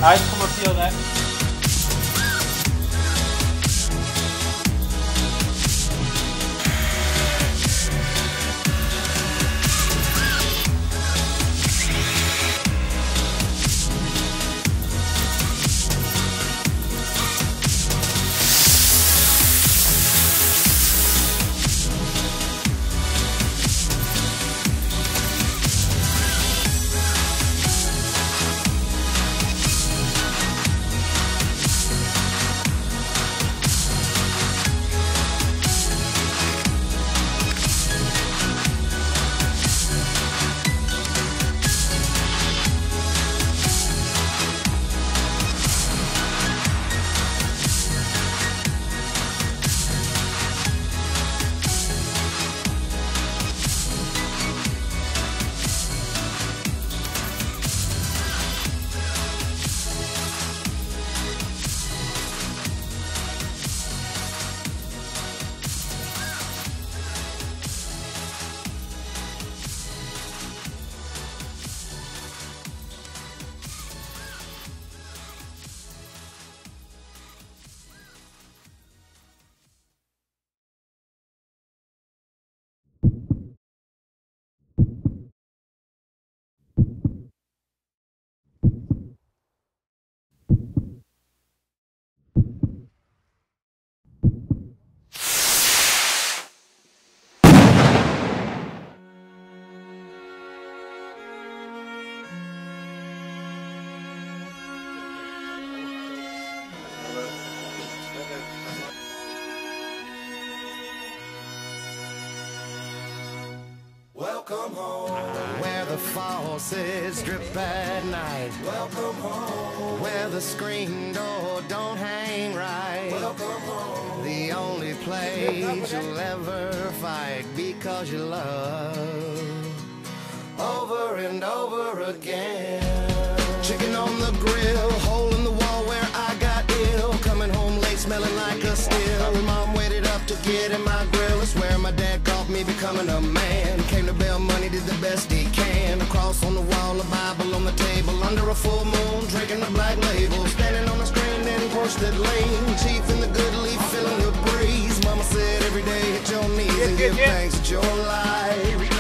1,4 rein. Welcome home, where the faucets drip at night. Welcome home, where the screen door don't hang right. Welcome home, the only place you'll ever fight because you love over and over again. Chicken on the grill, hole in the wall where I got ill. Coming home late, smelling like a still. Mom waited up to get in my grill. I swear my dad caught me becoming a man. Came to bail money, did the best he can. A cross on the wall, a Bible on the table. Under a full moon, drinking the black label. Standing on the screen, then pushed it lean. Teeth in the good leaf, feeling the breeze. Mama said every day hit your knees and give thanks that you're alive.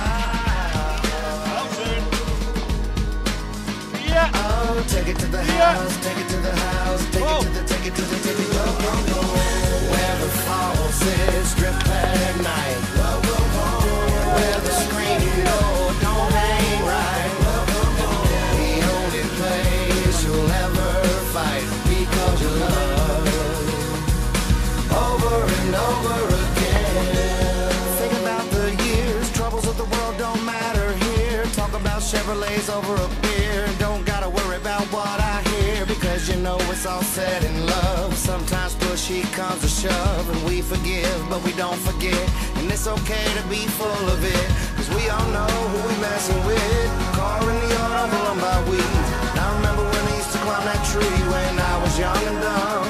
Oh, take it to the house, take it to the house, take it to the, take it to the, take it to where the faucets drip at night. Where the screen door don't hang right. The only place you'll ever fight because you love over and over again. Think about the years, troubles of the world don't matter here. Talk about Chevrolets over a beer. Don't gotta worry about what I hear because you know it's all said in love. Sometimes push comes to shove and we forgive, but we don't forget. And it's okay to be full of it, cause we all know who we messing with. Car in the yard overrun by weeds. I remember when I used to climb that tree when I was young and dumb.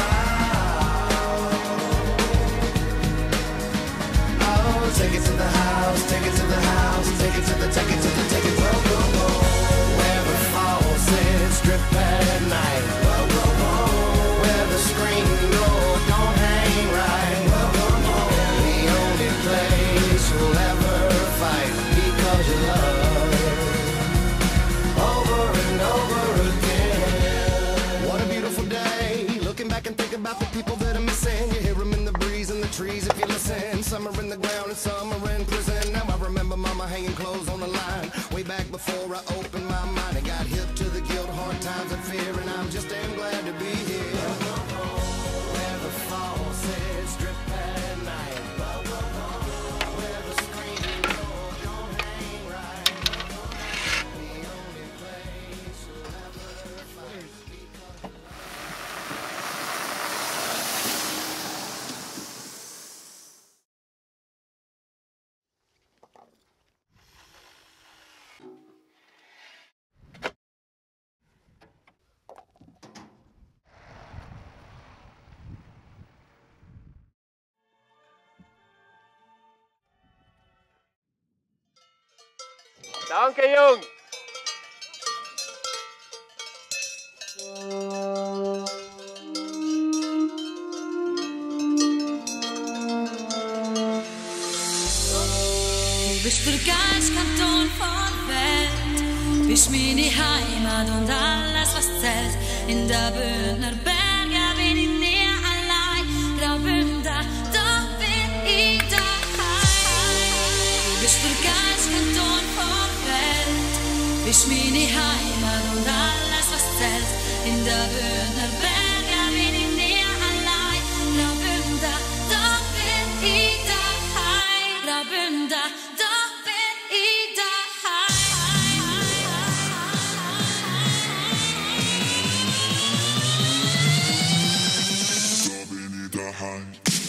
Oh, take it to the house, take it to the house, take it to the, take it to the, take it to the, where the faucets drip at night. Where the screen door don't hang right. The only place you'll ever fight because you love over and over again. What a beautiful day. Looking back and think about the people that are missing. You hear them in the breeze and the trees if you listen. Some are in the ground and some are in prison. Now I remember mama hanging clothes on the line way back before I opened my mind and got hip to the guilt, hard times and fear, and I'm just damn glad to be here. Where the faucets drip at night. Where the screen door don't hang right. The only place you'll ever fight because Danke, Jung! Du bist der Geistkanton von Welt, bist meine Heimat und alles, was zählt. In der Bündner Berge bin ich nie allein, Graubünden, da bin ich daheim. Du bist der Geistkanton von Welt, bist meine Heimat und alles, was zählt. In der Bündner Berge bin ich nie allein, Graubünden, da bin ich daheim, Graubünden, da bin ich daheim. Da bin ich daheim.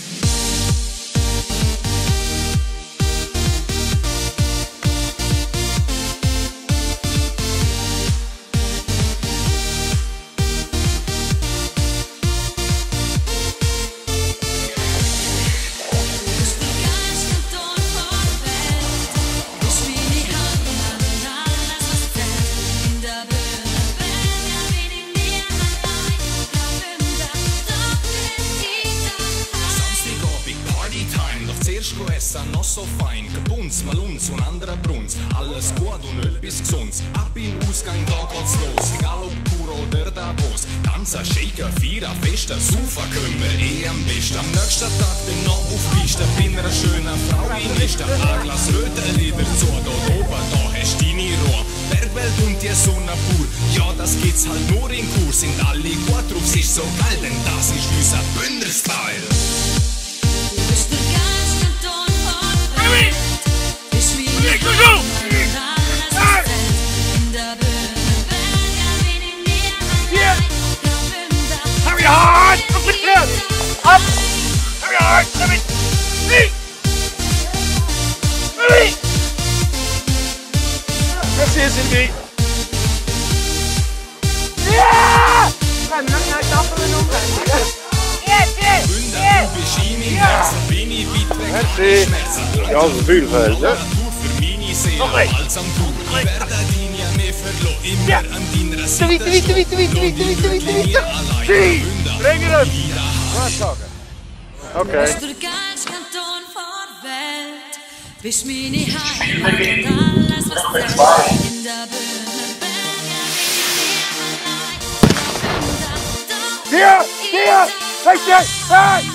Essen noch so fein, gebunz, mal uns und anderer Brunz. Alles gut und etwas Gesundes. Ab im Ausgang, da geht's los. Egal ob Kur oder Davos. Tanzen, shaken, feiern, festen, saufen können wir am besten. Am nächsten Tag bin noch auf Piste, bin einer schönen Frau in Liste. Ein Glas Rötenlieder zu, dort oben, da hast du deine Ruhe. Bergwelt und die Sonne pur, ja das geht's halt nur in Kur. Sind alle gut drauf, es ist so geil, denn das ist unser Bündner-Style. Up! Very hard! Let me... Hey! Hey! Das ist irgendwie... Ja! Komm, noch Staffeln umgehen. Jetzt! Bündner, du bist in meinem Herzen, bin ich weit weg von den Schmerzen. Ja, so viel Feld, ne? Für meine Seele, als am Tour. Ich werde dich nie mehr verloren, immer an deiner Seite. Bring it up! Okay. Du bist der Geistkanton von Welt, bist meine Heimat und alles, was zählt. In der Bündner Berge bin ich allein. Hier! Hier! Richtig! Hey!